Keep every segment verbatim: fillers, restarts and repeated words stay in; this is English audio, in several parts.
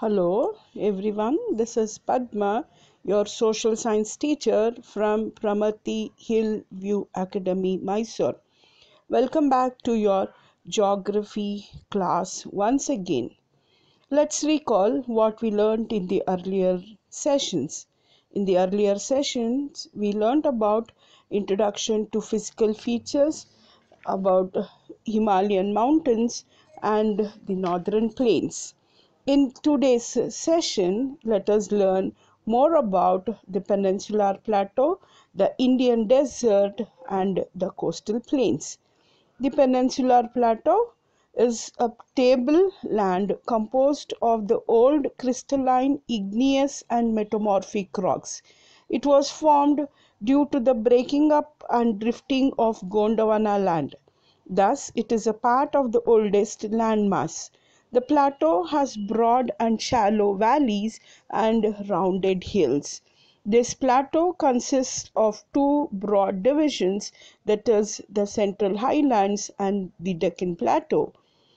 Hello everyone, this is Padma, your social science teacher from Pramati Hill View Academy, Mysore. Welcome back to your geography class once again. Let's recall what we learned in the earlier sessions. In the earlier sessions, we learned about introduction to physical features, about Himalayan mountains and the northern plains. In today's session, let us learn more about the Peninsular Plateau, the Indian Desert, and the coastal plains. The Peninsular Plateau is a tableland composed of the old crystalline, igneous, and metamorphic rocks. It was formed due to the breaking up and drifting of Gondwana land. Thus, it is a part of the oldest landmass. The plateau has broad and shallow valleys and rounded hills. This plateau consists of two broad divisions, that is, the Central Highlands and the Deccan Plateau.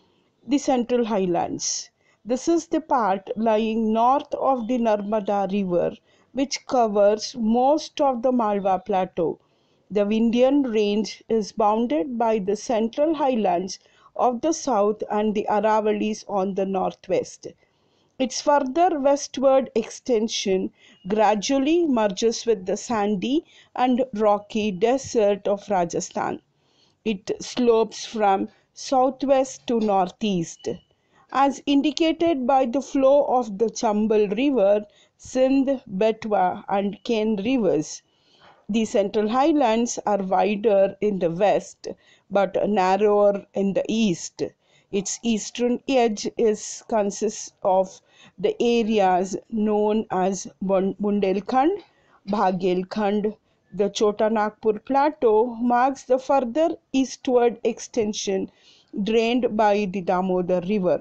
The Central Highlands. This is the part lying north of the Narmada River, which covers most of the Malwa Plateau. The Vindhyan Range is bounded by the Central Highlands of the south and the Aravallis on the northwest. Its further westward extension gradually merges with the sandy and rocky desert of Rajasthan. It slopes from southwest to northeast, as indicated by the flow of the Chambal River, Sindh, Betwa, and Ken rivers. The Central Highlands are wider in the west but narrower in the east. Its eastern edge is consists of the areas known as Bundelkhand, Bhagelkhand. The Chota Nagpur Plateau marks the further eastward extension drained by the Damodar River.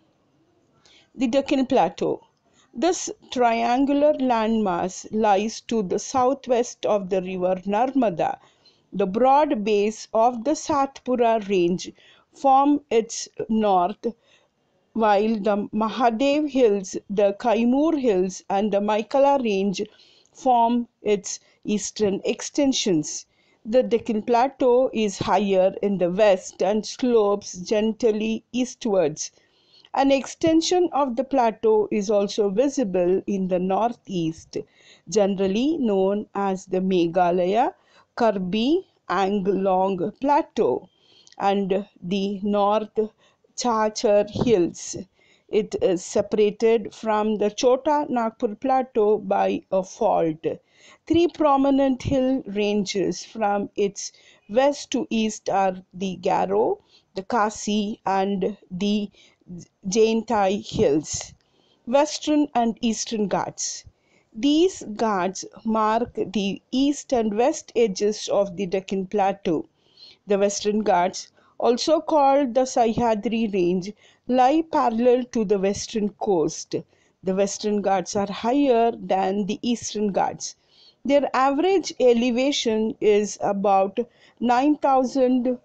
The Deccan Plateau. This triangular landmass lies to the southwest of the river Narmada. The broad base of the Satpura Range form its north, while the Mahadev Hills, the Kaimur Hills, and the Maikala Range form its eastern extensions. The Deccan Plateau is higher in the west and slopes gently eastwards. An extension of the plateau is also visible in the northeast, generally known as the Meghalaya Karbi Anglong Plateau, and the North Chachar Hills. It is separated from the Chota Nagpur Plateau by a fault. Three prominent hill ranges from its west to east are the Garo, the Khasi, and the Jaintai Hills. Western and Eastern Ghats. These Ghats mark the east and west edges of the Deccan Plateau. The Western Ghats, also called the Sahyadri Range, lie parallel to the western coast. The Western Ghats are higher than the Eastern Ghats. Their average elevation is about nine thousand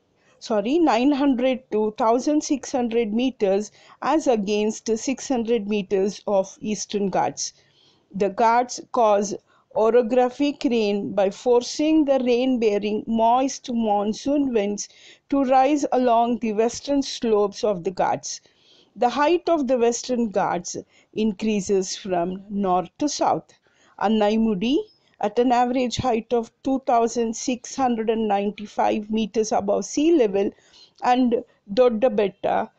sorry nine hundred to one thousand six hundred meters as against six hundred meters of Eastern Ghats. The Ghats cause orographic rain by forcing the rain-bearing moist monsoon winds to rise along the western slopes of the Ghats. The height of the Western Ghats increases from north to south. Annaimudi, at an average height of two thousand six hundred ninety-five meters above sea level, and Doddabetta,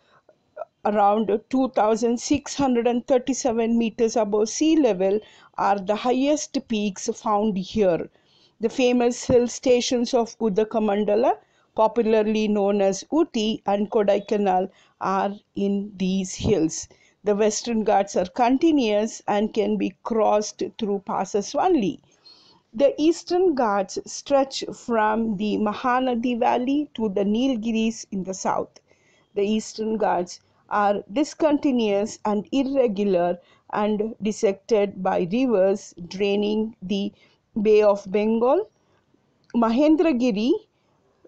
around two thousand six hundred thirty-seven meters above sea level, are the highest peaks found here. The famous hill stations of Udakamandala, popularly known as Uti, and Kodaikanal, are in these hills. The Western Ghats are continuous and can be crossed through passes only. The Eastern Ghats stretch from the Mahanadi Valley to the Nilgiris in the south. The Eastern Ghats are discontinuous and irregular and dissected by rivers draining the Bay of Bengal. Mahendragiri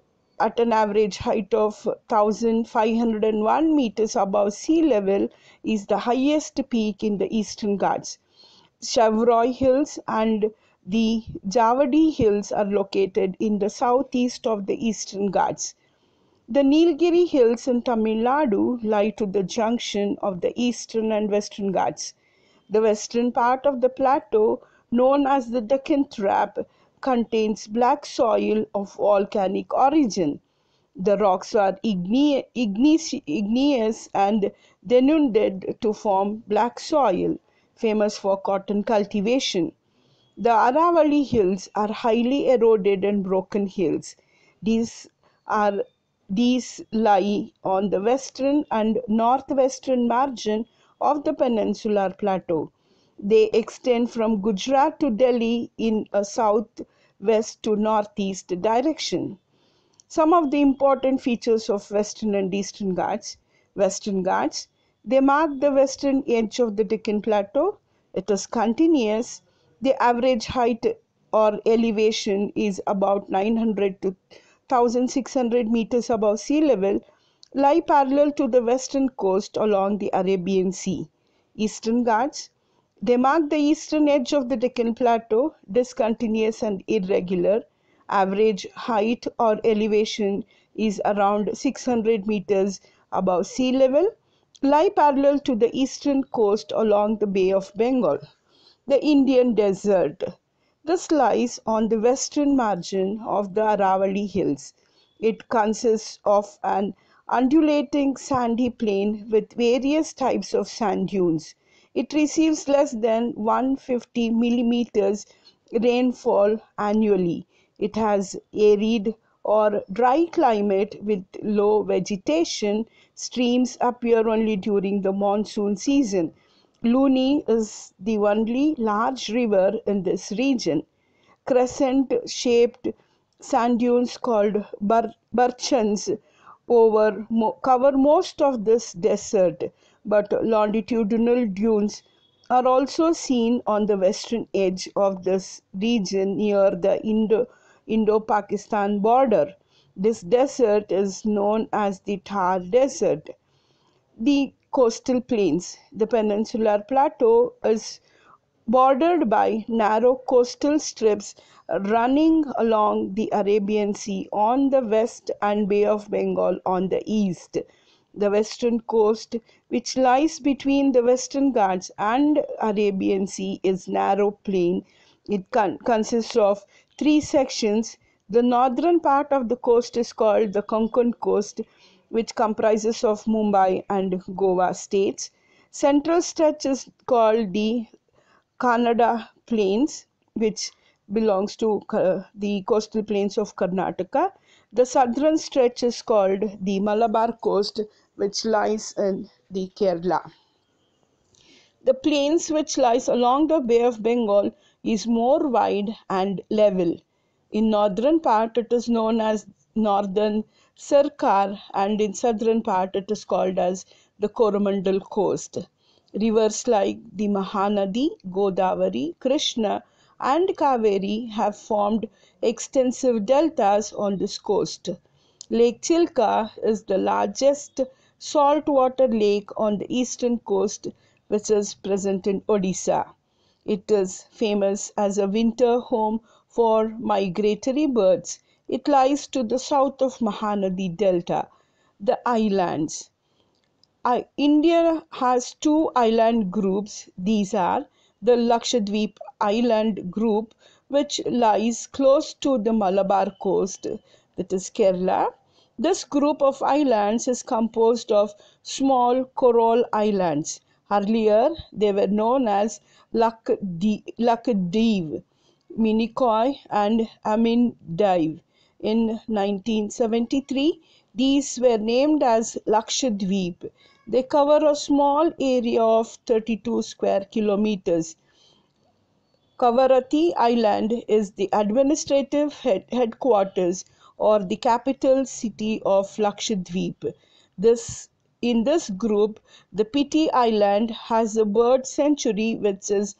at an average height of one thousand five hundred one meters above sea level, is the highest peak in the Eastern Ghats. Shevaroy Hills and the Javadi Hills are located in the southeast of the Eastern Ghats. The Nilgiri Hills in Tamil Nadu lie to the junction of the Eastern and Western Ghats. The western part of the plateau, known as the Deccan Trap, contains black soil of volcanic origin. The rocks are igne igneous, igneous and denuded to form black soil, famous for cotton cultivation. The Aravalli Hills are highly eroded and broken hills. These are these lie on the western and northwestern margin of the peninsular plateau. They extend from Gujarat to Delhi in a southwest to northeast direction. Some of the important features of Western and Eastern Ghats. Western Ghats, they mark the western edge of the Deccan Plateau. It is continuous. The average height or elevation is about nine hundred to one thousand six hundred meters above sea level, lie parallel to the western coast along the Arabian Sea. Eastern Ghats, they mark the eastern edge of the Deccan Plateau, discontinuous and irregular. Average height or elevation is around six hundred meters above sea level, lie parallel to the eastern coast along the Bay of Bengal. The Indian Desert. This lies on the western margin of the Aravalli Hills. It consists of an undulating sandy plain with various types of sand dunes. It receives less than one hundred fifty millimeters rainfall annually. It has arid or dry climate with low vegetation. Streams appear only during the monsoon season. Luni is the only large river in this region. Crescent-shaped sand dunes called bar barchans over mo cover most of this desert, but longitudinal dunes are also seen on the western edge of this region near the Indo Indo-Pakistan border. This desert is known as the Thar Desert. The coastal plains. The peninsular plateau is bordered by narrow coastal strips running along the Arabian Sea on the west and Bay of Bengal on the east. The western coast, which lies between the Western Ghats and Arabian Sea, is narrow plain. It con consists of three sections. The northern part of the coast is called the Konkan Coast, which comprises of Mumbai and Goa states. Central stretch is called the Kannada Plains, which belongs to uh, the coastal plains of Karnataka. The southern stretch is called the Malabar Coast, which lies in the Kerala. The plains which lies along the Bay of Bengal is more wide and level. In northern part it is known as Northern Sarkar, and in southern part it is called as the Coromandel Coast. Rivers like the Mahanadi, Godavari, Krishna and Kaveri have formed extensive deltas on this coast. Lake Chilka is the largest saltwater lake on the eastern coast, which is present in Odisha. It is famous as a winter home for migratory birds. It lies to the south of Mahanadi Delta. The islands. I, India has two island groups. These are the Lakshadweep Island Group, which lies close to the Malabar coast, that is Kerala. This group of islands is composed of small coral islands. Earlier, they were known as Lakshadweep, Minicoy and Amindive. In nineteen seventy-three, these were named as Lakshadweep. They cover a small area of thirty-two square kilometers. Kavaratti Island is the administrative head headquarters or the capital city of Lakshadweep. This in this group, the Piti Island has a bird sanctuary which is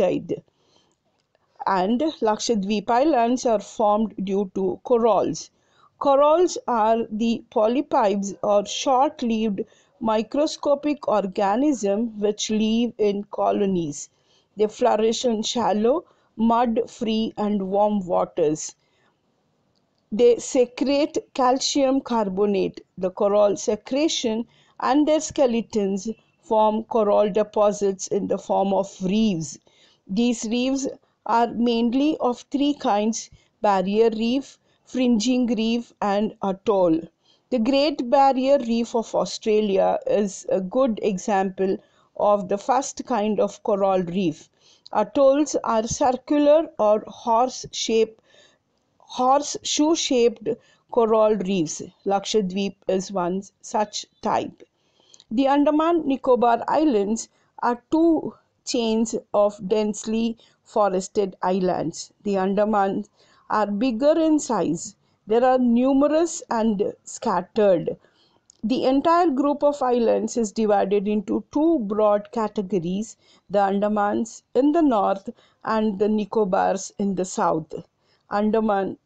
uninhabited, and Lakshadweep Islands are formed due to corals. Corals are the polypes or short-lived microscopic organisms which live in colonies. They flourish in shallow, mud-free and warm waters. They secrete calcium carbonate. The coral secretion and their skeletons form coral deposits in the form of reefs. These reefs are mainly of three kinds: barrier reef, fringing reef, and atoll. The Great Barrier Reef of Australia is a good example of the first kind of coral reef. Atolls are circular or horse-shaped horseshoe-shaped coral reefs. Lakshadweep is one such type. The Andaman Nicobar Islands are two chains of densely forested islands. The Andamans are bigger in size. There are numerous and scattered. The entire group of islands is divided into two broad categories: the Andamans in the north and the Nicobars in the south. Andaman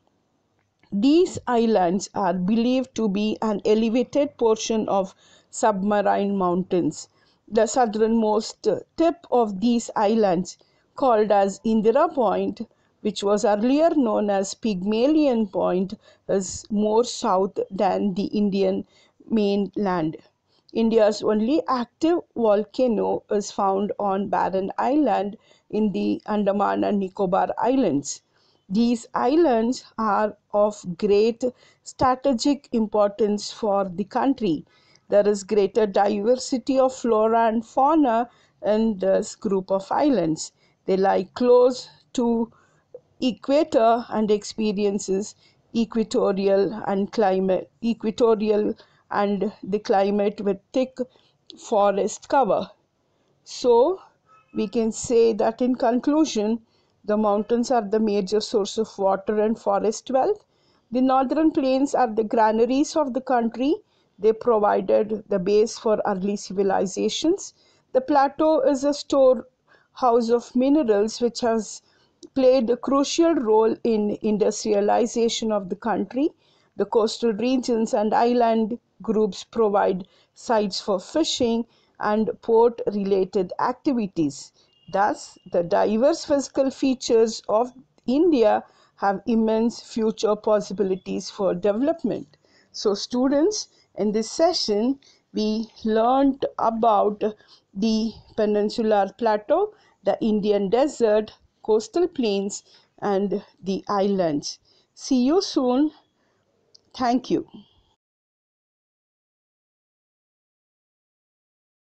These islands are believed to be an elevated portion of submarine mountains. The southernmost tip of these islands, called as Indira Point, which was earlier known as Pygmalion Point, is more south than the Indian mainland. India's only active volcano is found on Barren Island in the Andaman and Nicobar Islands. These islands are of great strategic importance for the country. There is greater diversity of flora and fauna in this group of islands. They lie close to equator and experiences equatorial and climate equatorial and the climate with thick forest cover. So, we can say that in conclusion, the mountains are the major source of water and forest wealth. The northern plains are the granaries of the country. They provided the base for early civilizations. The plateau is a storehouse of minerals which has played a crucial role in industrialization of the country. The coastal regions and island groups provide sites for fishing and port-related activities. Thus, the diverse physical features of India have immense future possibilities for development. So, students, in this session, we learned about the peninsular plateau, the Indian desert, coastal plains, and the islands. See you soon. Thank you.